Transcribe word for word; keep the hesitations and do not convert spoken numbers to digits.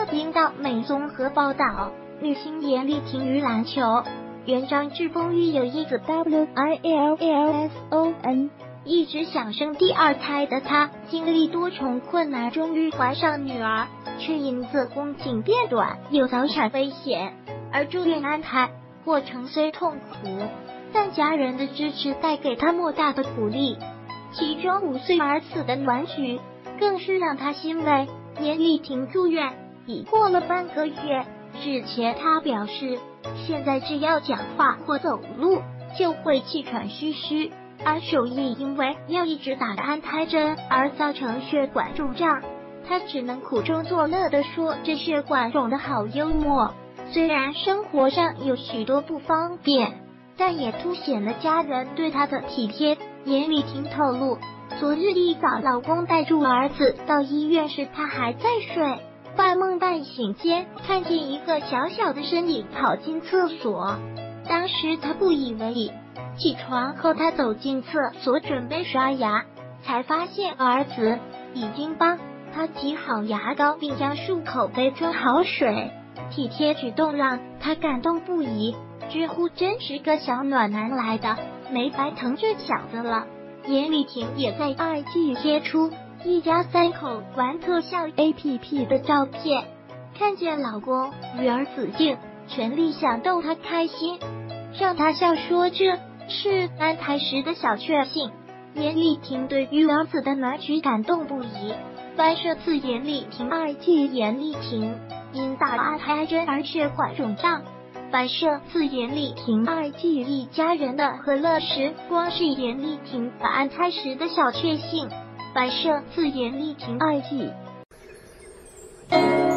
领导美综合报道，女星严丽婷于篮球原张志峰育有一子 W I L L S O N， 一直想生第二胎的她，经历多重困难，终于怀上女儿，却因子宫颈变短，有早产危险，而住院安胎。过程虽痛苦，但家人的支持带给她莫大的鼓励。其中五岁儿子的暖举，更是让她欣慰。严丽婷住院已过了半个月，日前她表示，现在只要讲话或走路就会气喘吁吁，而手艺因为要一直打安胎针而造成血管肿胀。她只能苦中作乐地说，这血管肿得好幽默。虽然生活上有许多不方便，但也凸显了家人对她的体贴。严丽婷透露，昨日一早老公带住儿子到医院时，她还在睡，半梦半醒间看见一个小小的身影跑进厕所，当时她不以为意。起床后，她走进厕所准备刷牙，才发现儿子已经帮她挤好牙膏，并将漱口杯装好水。体贴举动让她感动不已，直呼真是个小暖男来的，没白疼这小子了。严丽婷也在 I G 贴出一家三口玩特效 A P P 的照片，看见老公与儿子竟全力想逗她开心，让她笑说这是安胎时的小确幸。严丽婷对于儿子的暖举感动不已，翻摄自严丽婷 I G 严丽婷因打安胎针而血管肿胀，反射自严丽婷 I G 一家人的和乐时光，是严丽婷打安胎时的小确幸。反射自严丽婷 I G。